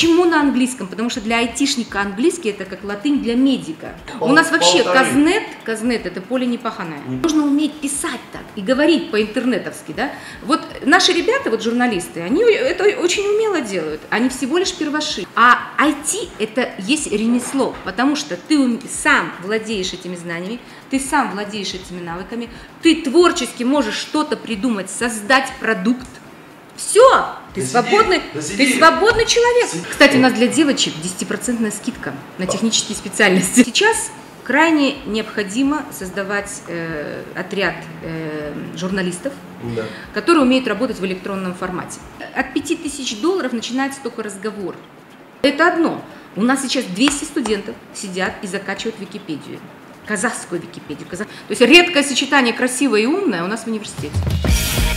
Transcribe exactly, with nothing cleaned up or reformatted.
Почему на английском? Потому что для айтишника английский это как латынь для медика. Пол, У нас вообще полторы. казнет, казнет это поле непаханое. Mm. Нужно уметь писать так и говорить по-интернетовски, да? Вот наши ребята, вот журналисты, они это очень умело делают. Они всего лишь первоши. А ай ти это есть ремесло, потому что ты сам владеешь этими знаниями, ты сам владеешь этими навыками, ты творчески можешь что-то придумать, создать продукт. Все, ты да свободный, сиди, да ты сиди. свободный человек. Сиди. Кстати, у нас для девочек десятипроцентная скидка на технические специальности. Сейчас крайне необходимо создавать э, отряд э, журналистов, да. которые умеют работать в электронном формате. От пяти тысяч долларов начинается только разговор. Это одно. У нас сейчас двести студентов сидят и закачивают Википедию. Казахскую Википедию. Казах... То есть редкое сочетание красивое и умное у нас в университете.